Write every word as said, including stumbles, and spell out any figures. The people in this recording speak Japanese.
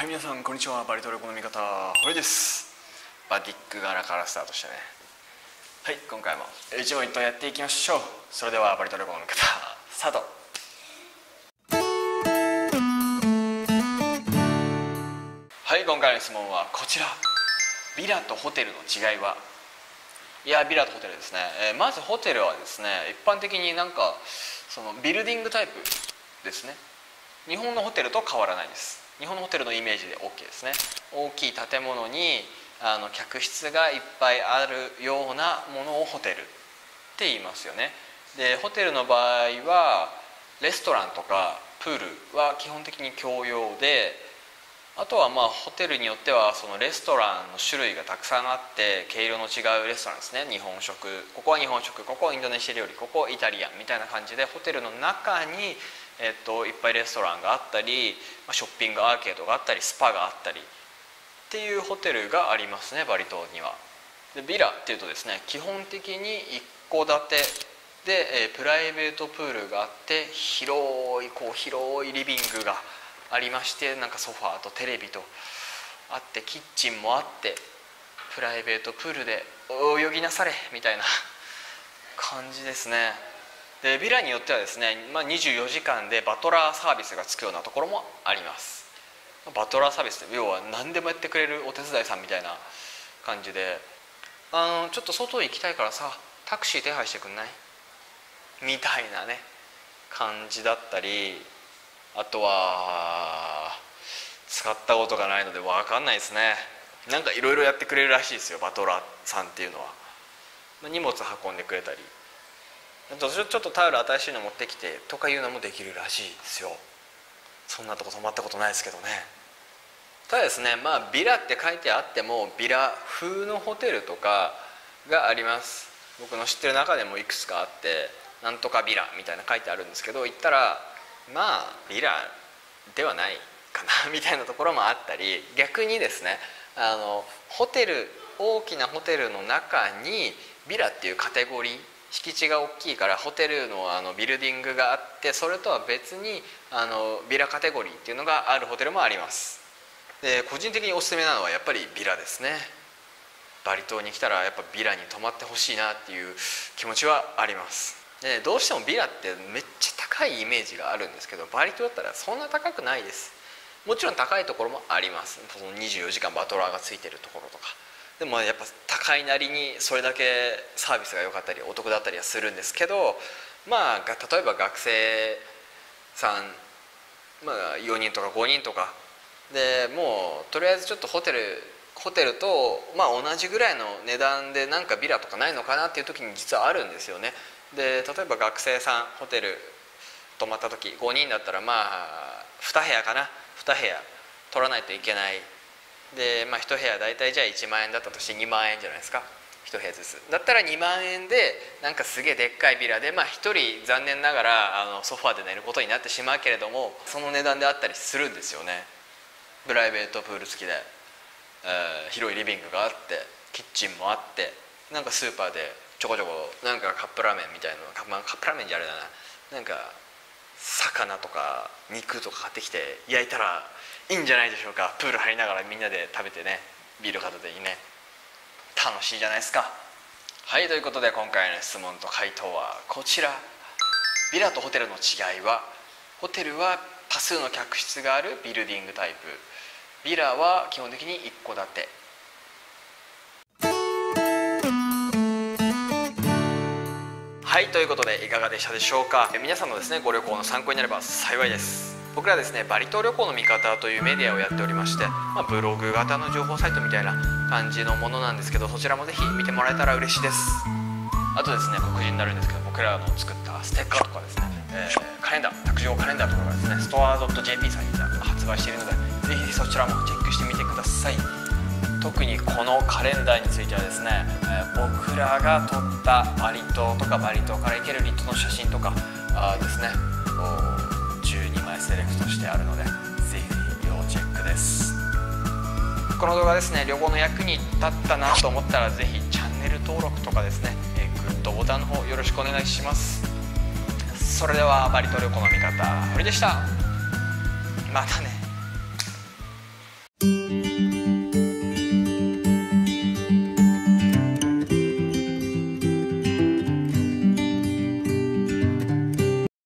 はい、皆さんこんにちは。バリ島旅行の味方、堀です。バティック柄からスタートしてね。はい、今回も一問一答やっていきましょう。それではバリ島旅行の味方、スタート。はい、今回の質問はこちら。ビラとホテルの違いは？いや、ビラとホテルですね、えー、まずホテルはですね、一般的になんかそのビルディングタイプですね。日本のホテルと変わらないです。日本のホテルのイメージで OK ですね。大きい建物にあの客室がいっぱいあるようなものをホテルって言いますよね。で、ホテルの場合はレストランとかプールは基本的に共用で、あとはまあホテルによってはそのレストランの種類がたくさんあって毛色の違うレストランですね。日本食、ここは日本食、ここはインドネシア料理、ここはイタリアンみたいな感じで、ホテルの中にえっと、いっぱいレストランがあったり、ショッピングアーケードがあったり、スパがあったりっていうホテルがありますね、バリ島には。で、ビラっていうとですね、基本的に一戸建てで、えー、プライベートプールがあって、広いこう広いリビングがありまして、なんかソファーとテレビとあって、キッチンもあって、プライベートプールで泳ぎなされみたいな感じですね。で、ビラによってはですね、まあ、にじゅうよじかんでバトラーサービスがつくようなところもあります。バトラーサービスって要は何でもやってくれるお手伝いさんみたいな感じで、あのちょっと外行きたいからさタクシー手配してくんないみたいなね感じだったり、あとは使ったことがないので分かんないですね。なんかいろいろやってくれるらしいですよ、バトラーさんっていうのは。荷物運んでくれたり、ちょっとタオル新しいの持ってきてとかいうのもできるらしいですよ。そんなとこ泊まったことないですけどね。ただですね、まあビラって書いてあってもビラ風のホテルとかがあります。僕の知ってる中でもいくつかあって、なんとかビラみたいな書いてあるんですけど、行ったらまあビラではないかなみたいなところもあったり、逆にですね、あのホテル大きなホテルの中にビラっていうカテゴリー、敷地が大きいからホテル の, あのビルディングがあって、それとは別にあのビラカテゴリーっていうのがあるホテルもあります。で、個人的におすすめなのはやっぱりビラですね。バリ島に来たらやっぱビラに泊まってほしいなっていう気持ちはあります。で、どうしてもビラってめっちゃ高いイメージがあるんですけど、バリ島だったらそんな高くないです。もちろん高いところもあります。そのにじゅうよじかんバトラーがついてるところとかでもやっぱ高いなりにそれだけサービスが良かったりお得だったりはするんですけど、まあ例えば学生さん、まあ、よにんとかごにんとかでもうとりあえずちょっとホテルホテルと、まあ、同じぐらいの値段でなんかビラとかないのかなっていう時に実はあるんですよね。で、例えば学生さんホテル泊まった時ごにんだったらまあに部屋かな、に部屋取らないといけない。で、まあ、いち部屋大体じゃあいちまんえんだったとしてにまんえんじゃないですか、いち部屋ずつだったらにまんえんでなんかすげえでっかいビラで、まあ、ひとり残念ながらあのソファーで寝ることになってしまうけれども、その値段であったりするんですよね。プライベートプール付きで、えー、広いリビングがあってキッチンもあって、なんかスーパーでちょこちょこなんかカップラーメンみたいなの、カップラーメンじゃあれだな、なんか魚とか肉とか買ってきて焼いたらいいんじゃないでしょうか。プール入りながらみんなで食べてね、ビール片手にね、楽しいじゃないですか。はい、ということで今回の質問と回答はこちら。ビラとホテルの違いは、ホテルは多数の客室があるビルディングタイプ、ビラは基本的に一戸建て。はい、ということでいかがでしたでしょうか。皆さんのですねご旅行の参考になれば幸いです。僕らですね、バリ島旅行の味方というメディアをやっておりまして、まあ、ブログ型の情報サイトみたいな感じのものなんですけど、そちらもぜひ見てもらえたら嬉しいです。あとですね、告知になるんですけど、僕らの作ったステッカーとかですね、えー、カレンダー、卓上カレンダーとかがですね、ストア .jp さんに発売しているので、ぜひそちらもチェックしてみてください。特にこのカレンダーについてはですね、えー、僕らが撮ったバリ島とかバリ島から行ける離島の写真とかあですね、じゅうにまいセレクトしてあるので、ぜひ要チェックです。この動画ですね、旅行の役に立ったなと思ったら、ぜひチャンネル登録とかですね、えー、グッドボタンの方よろしくお願いします。それではバリ島旅行の味方、堀でした。またね。 す。